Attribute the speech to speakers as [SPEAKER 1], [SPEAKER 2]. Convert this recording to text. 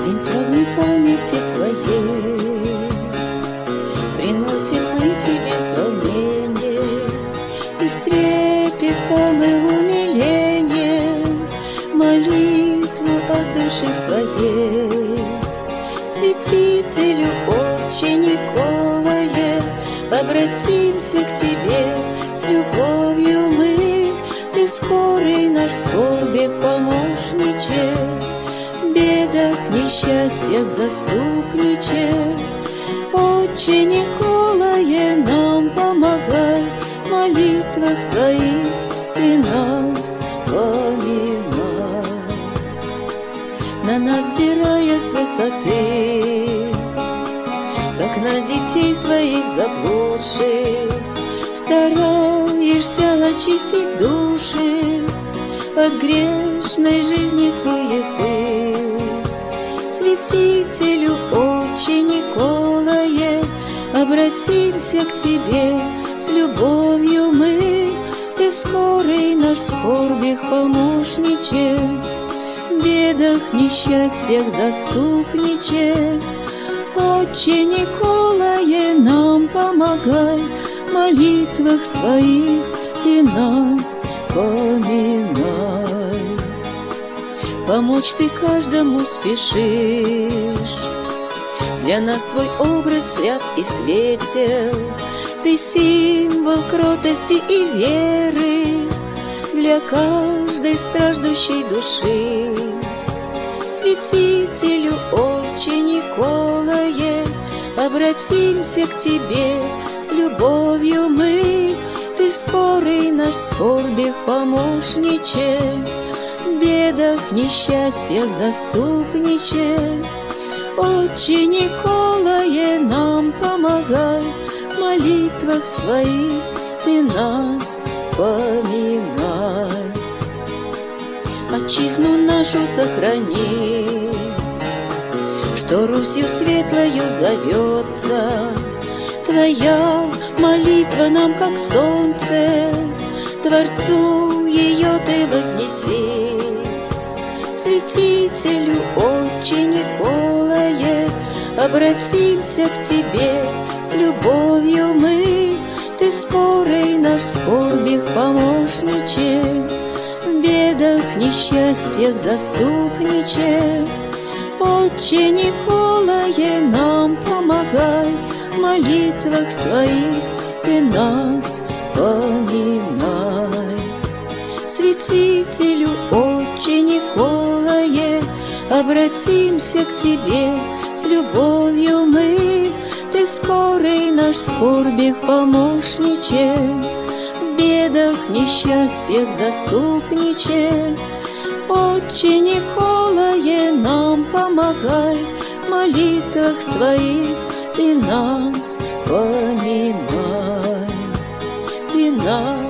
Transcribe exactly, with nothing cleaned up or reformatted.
[SPEAKER 1] В день славной памяти Твоей приносим мы Тебе с волнением и с трепетом и умилением молитву от души своей. Святителю, Отче Николае, обратимся к Тебе с любовью мы. Ты скорый наш, в скорбях помощниче, в бедах, несчастьях заступниче. Отче Николае, нам помогай, в молитвах своих Ты нас поминай. На нас взирая с высоты, как на детей своих заблудших, стараешься очистить души от грешной жизни суеты. Святителю, Отче Николае, обратимся к Тебе с любовью мы. Ты скорый наш, в скорбях помощниче, в бедах, несчастьях заступниче. Отче Николае, нам помогай, в молитвах своих Ты нас поминай. Помочь Ты каждому спешишь, для нас Твой образ свят и светел. Ты символ кротости и веры для каждой страждущей души. Святителю, Отче Николае, обратимся к Тебе с любовью мы. Ты скорый наш, в скорбях помощниче, в бедах, несчастьях заступниче. Отче Николае, нам помогай, в молитвах своих Ты нас поминай. Отчизну нашу сохрани, что Русью светлою зовется. Твоя молитва нам, как солнце, Творцу ее Ты вознеси. Святителю, Отче Николае, обратимся к Тебе с любовью мы. Ты скорый наш, в скорбях помощниче, в бедах, несчастьях заступниче. Отче Николае, нам помогай, в молитвах своих Ты нас поминай. Святителю, Отче Николае, обратимся к Тебе с любовью мы. Ты скорый наш, в скорбях помощниче, в бедах, несчастьях заступниче. Отче Николае, нам помогай, в молитвах своих Ты нас поминай. Ты нас